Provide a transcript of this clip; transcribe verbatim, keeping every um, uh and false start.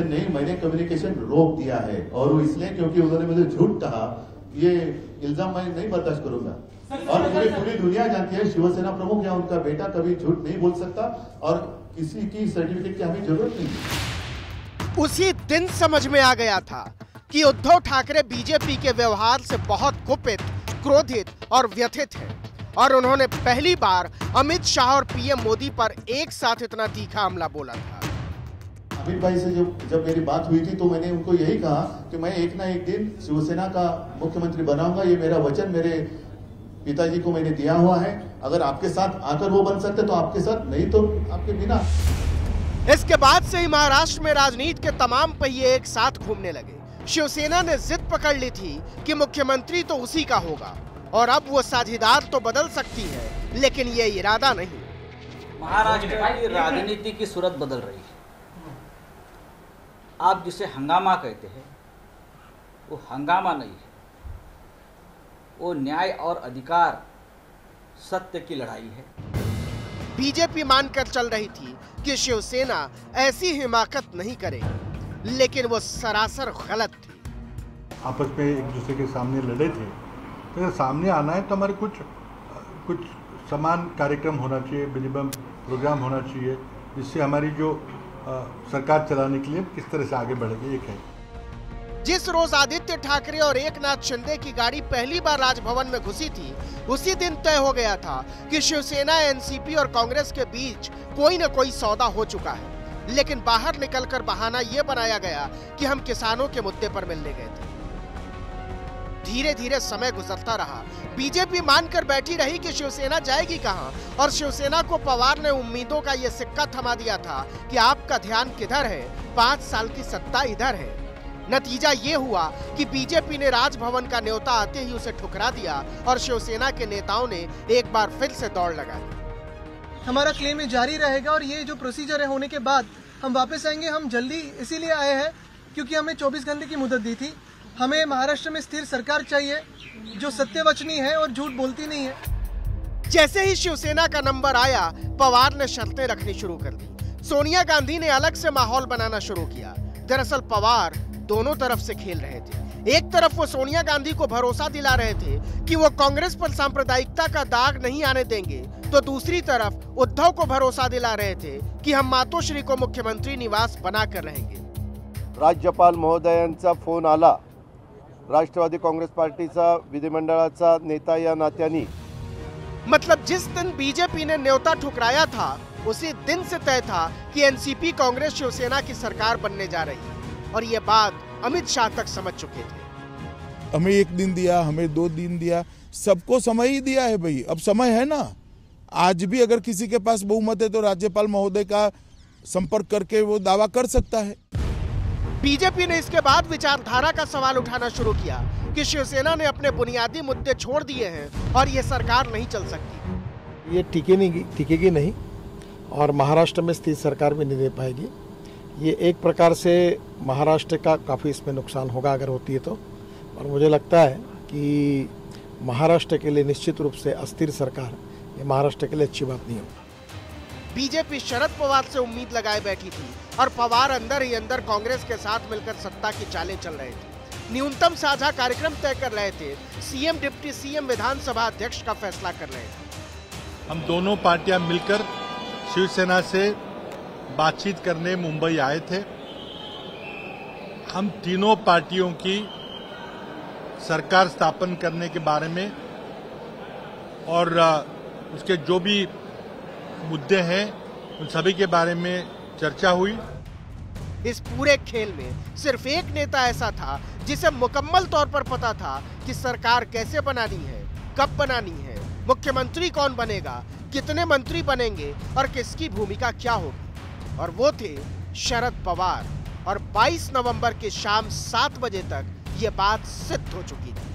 Communication नहीं, मैंने communication रोक दिया है, और वो इसलिए क्योंकि उन्होंने मुझे झूठ कहा। ये इल्जाम मैं नहीं बर्दाश्त करूंगा। और पूरी पूरी दुनिया जानती है शिवसेना प्रमुख या उनका बेटा कभी झूठ नहीं बोल सकता, और किसी की सर्टिफिकेट की हमें जरूरत नहीं। उसी दिन समझ में आ गया था कि उद्धव ठाकरे बीजेपी के व्यवहार से बहुत कुपित, क्रोधित और व्यथित हैं, और उन्होंने पहली बार अमित शाह और पीएम मोदी पर एक साथ इतना तीखा हमला बोला था। अमित भाई से जब जब मेरी बात हुई थी तो मैंने उनको यही कहा कि मैं एक ना एक दिन शिवसेना का मुख्यमंत्री बनाऊंगा, ये मेरा वचन मेरे पिताजी को मैंने दिया हुआ है। अगर आपके साथ आकर वो बन सकते तो आपके साथ, नहीं तो आपके बिना। इसके बाद से ही महाराष्ट्र में राजनीति के तमाम पहिए एक साथ घूमने लगे। शिवसेना ने जिद पकड़ ली थी कि मुख्यमंत्री तो उसी का होगा, और अब वो साझीदार तो बदल सकती है लेकिन ये इरादा नहीं। महाराष्ट्र की राजनीति की सूरत बदल रही है। आप जिसे हंगामा कहते हैं वो हंगामा नहीं है, वो न्याय और अधिकार, सत्य की लड़ाई है। बीजेपी मानकर चल रही थी कि शिवसेना ऐसी हिमाकत नहीं करेगी, लेकिन वो सरासर गलत थी। आपस में एक दूसरे के सामने लड़े थे, तो अगर सामने आना है तो हमारे कुछ कुछ समान कार्यक्रम होना चाहिए, मिनिमम प्रोग्राम होना चाहिए, जिससे हमारी जो आ, सरकार चलाने के लिए किस तरह से आगे बढ़ेगी। एक है जिस रोज आदित्य ठाकरे और एकनाथ शिंदे की गाड़ी पहली बार राजभवन में घुसी थी, उसी दिन तय हो गया था कि शिवसेना, एनसीपी और कांग्रेस के बीच कोई न कोई सौदा हो चुका है। लेकिन बाहर निकलकर बहाना यह बनाया गया कि हम किसानों के मुद्दे पर मिलने गए थे। धीरे धीरे समय गुजरता रहा। बीजेपी मानकर बैठी रही कि शिवसेना जाएगी कहां, और शिवसेना को पवार ने उम्मीदों का यह सिक्का थमा दिया था कि आपका ध्यान किधर है, पांच साल की सत्ता इधर है। नतीजा ये हुआ कि बीजेपी ने राजभवन का न्योता आते ही उसे ठुकरा दिया, और शिवसेना के नेताओं ने एक बार फिर से दौड़ लगाई। हमारा क्लेम जारी रहेगा, और ये जो प्रोसीजर है होने के बाद हम वापस आएंगे। हम जल्दी इसीलिए आए हैं क्योंकि हमें चौबीस घंटे की मुदत दी थी। हमें महाराष्ट्र में स्थिर सरकार चाहिए जो सत्यवचनी है और झूठ बोलती नहीं है। जैसे ही शिवसेना का नंबर आया, पवार ने शर्तें रखनी शुरू कर दी। सोनिया गांधी ने अलग से माहौल बनाना शुरू किया। दरअसल पवार दोनों तरफ से खेल रहे थे। एक तरफ वो सोनिया गांधी को भरोसा दिला रहे थे कि वो कांग्रेस पर सांप्रदायिकता का दाग नहीं आने देंगे, तो दूसरी तरफ उद्धव को भरोसा दिला रहे थे कि हम मातोश्री को मुख्यमंत्री निवास बनाकर रहेंगे। राज्यपाल महोदयांचा फोन आला, राष्ट्रवादी काँग्रेस पार्टीचा विधिमंडळाचा नेता या नात्याने। मतलब जिस दिन बीजेपी ने न्योता ठुकराया था, उसी दिन से तय था कि एनसीपी कांग्रेस शिवसेना की सरकार बनने जा रही है, और ये बात अमित शाह तक समझ चुके थे। हमें एक दिन दिया, हमें दो दिन दिया, सबको समय ही दिया है भाई। अब समय है ना, आज भी अगर किसी के पास बहुमत है तो राज्यपाल महोदय का संपर्क करके वो दावा कर सकता है। बीजेपी ने इसके बाद विचारधारा का सवाल उठाना शुरू किया कि शिवसेना ने अपने बुनियादी मुद्दे छोड़ दिए हैं और ये सरकार नहीं चल सकती। ये टिकेगी टिकेगी नहीं, और महाराष्ट्र में स्थिर सरकार भी नहीं दे पाएगी। ये एक प्रकार से महाराष्ट्र का काफ़ी इसमें नुकसान होगा अगर होती है तो। और मुझे लगता है कि महाराष्ट्र के लिए निश्चित रूप से अस्थिर सरकार ये महाराष्ट्र के लिए अच्छी बात नहीं होगी। बीजेपी शरद पवार से उम्मीद लगाए बैठी थी, और पवार अंदर ही अंदर कांग्रेस के साथ मिलकर सत्ता की चालें चल रहे थे। न्यूनतम साझा कार्यक्रम तय कर रहे थे। सीएम, डिप्टी सीएम, विधानसभा अध्यक्ष का फैसला कर रहे थे। हम दोनों पार्टियां मिलकर शिवसेना से बातचीत करने मुंबई आए थे। हम तीनों पार्टियों की सरकार स्थापन करने के बारे में और उसके जो भी मुद्दे हैं उन सभी के बारे में चर्चा हुई। इस पूरे खेल में सिर्फ एक नेता ऐसा था जिसे मुकम्मल तौर पर पता था कि सरकार कैसे बनानी है, कब बनानी है, मुख्यमंत्री कौन बनेगा, कितने मंत्री बनेंगे और किसकी भूमिका क्या होगी, और वो थे शरद पवार। और बाईस नवंबर की शाम सात बजे तक ये बात सिद्ध हो चुकी थी।